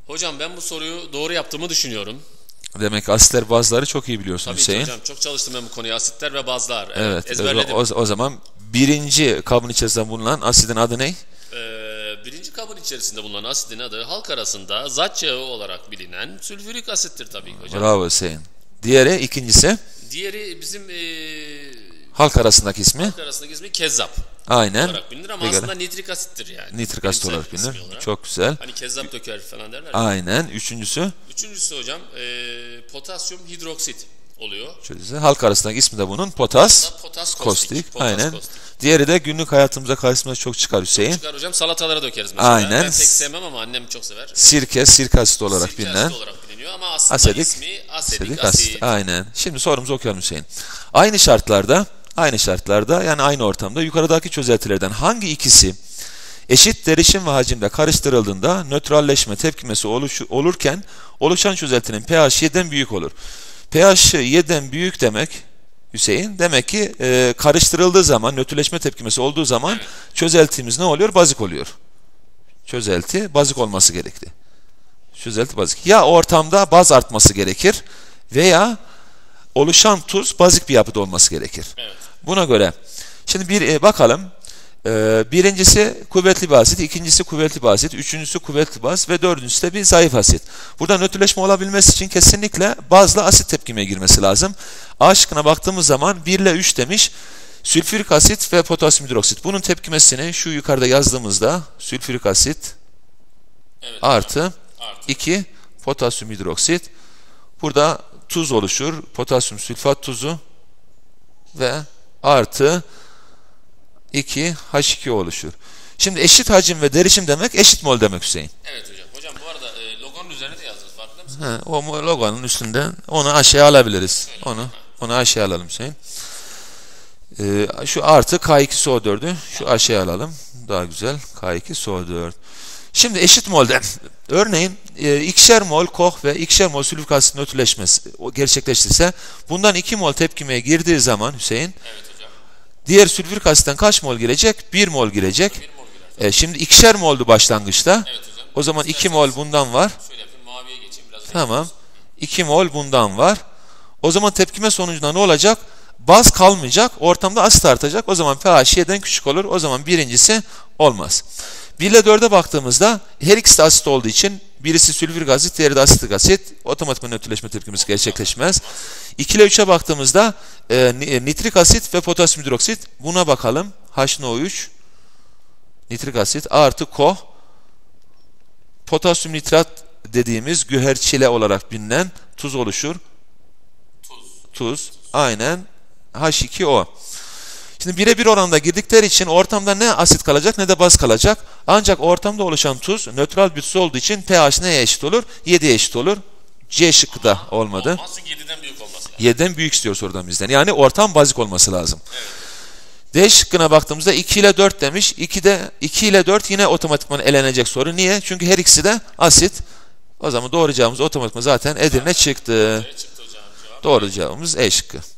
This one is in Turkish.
Hocam ben bu soruyu doğru yaptığımı düşünüyorum. Demek asitler bazları çok iyi biliyorsun Tabii Hüseyin. ki hocam, çok çalıştım ben bu konuyu. Asitler ve bazlar. Evet. Ezberledim. O zaman birinci kabın içerisinde bulunan asidin adı ne? Birinci kabın içerisinde bulunan asidin adı halk arasında zat yağı olarak bilinen sülfürik asittir tabii ki hocam. Bravo Hüseyin. Diğeri, ikincisi? Diğeri bizim halk arasındaki ismi kezzap aynen olarak bilinir ama aslında nitrik asittir yani. Nitrik asit olarak bilinir. Olarak. Çok güzel. Hani kezzap döker falan derler. Aynen. Üçüncüsü hocam potasyum hidroksit oluyor. Halk arasındaki ismi de bunun potas kostik. Aynen. Diğeri de günlük hayatımıza karşımıza çok çıkar Hüseyin. Çok çıkar hocam, salatalara dökeriz mesela. Aynen. Ben pek sevmem ama annem çok sever. Sirke asit olarak bilinen. Ama aslında ismi asetik asit. Aynen. Şimdi sorumuzu okuyalım Hüseyin. Aynı şartlarda yani aynı ortamda yukarıdaki çözeltilerden hangi ikisi eşit derişim ve hacimde karıştırıldığında nötralleşme tepkimesi olurken oluşan çözeltinin pH 7'den büyük olur? pH 7'den büyük demek Hüseyin, demek ki karıştırıldığı zaman, nötrleşme tepkimesi olduğu zaman çözeltimiz ne oluyor? Bazik oluyor. Çözelti bazik olması gerekli. Çözelti bazik. Ya ortamda baz artması gerekir veya oluşan tuz bazik bir yapıda olması gerekir. Evet. Buna göre şimdi bakalım. Birincisi kuvvetli bir asit, ikincisi kuvvetli bir asit, üçüncüsü kuvvetli baz ve dördüncüsü de bir zayıf asit. Burada nötrleşme olabilmesi için kesinlikle bazla asit tepkimeye girmesi lazım. A şıkkına baktığımız zaman 1 ile 3 demiş. Sülfürik asit ve potasyum hidroksit. Bunun tepkimesini şu yukarıda yazdığımızda sülfürik asit artı 2 potasyum hidroksit. Burada tuz oluşur. Potasyum sülfat tuzu ve artı 2 H2O oluşur. Şimdi eşit hacim ve derişim demek eşit mol demek Hüseyin. Evet hocam. Hocam bu arada logonun üzerine de yazdınız, farkında mısınız? O logonun üstünde onu aşağıya alabiliriz. Onu aşağıya alalım Hüseyin. Şu artı K2SO4'ü şu aşağıya alalım. Daha güzel. K2SO4. Şimdi eşit molden örneğin ikişer mol koh ve ikişer mol sülfürik asit nötrleşmesi gerçekleştirse bundan 2 mol tepkimeye girdiği zaman Hüseyin, diğer sülfürik asitten kaç mol girecek? 1 mol girecek. Şimdi ikişer moldu başlangıçta. O zaman 2 mol bundan var. Şöyle yapayım, maviye geçeyim biraz. Tamam. 2 mol bundan var. O zaman tepkime sonucunda ne olacak? Baz kalmayacak. Ortamda asit artacak. O zaman pH 7'den küçük olur. O zaman birincisi olmaz. 1 ile 4'e baktığımızda her ikisi de asit olduğu için birisi sülfürik asit, diğeri de asitik asit. Otomatik nötrleşme tepkimesi gerçekleşmez. 2 ile 3'e baktığımızda nitrik asit ve potasyum hidroksit. Buna bakalım. HNO3 nitrik asit artı KOH potasyum nitrat dediğimiz güherçile olarak bilinen tuz oluşur. Tuz. Aynen. H2O. Şimdi birebir oranda girdikleri için ortamda ne asit kalacak ne de baz kalacak. Ancak ortamda oluşan tuz nötral bir tuz olduğu için pH neye eşit olur? 7'ye eşit olur. C şıkkı da olmadı. Olmaz, 7'den büyük olması lazım. 7'den büyük istiyor sorudan bizden. Yani ortam bazik olması lazım. Evet. D şıkkına baktığımızda 2 ile 4 demiş. 2 ile 4 yine otomatikman elenecek soru. Niye? Çünkü her ikisi de asit. O zaman doğru cevabımız otomatikman zaten Edirne çıktı. Çıktı hocam. Doğru cevabımız E şıkkı.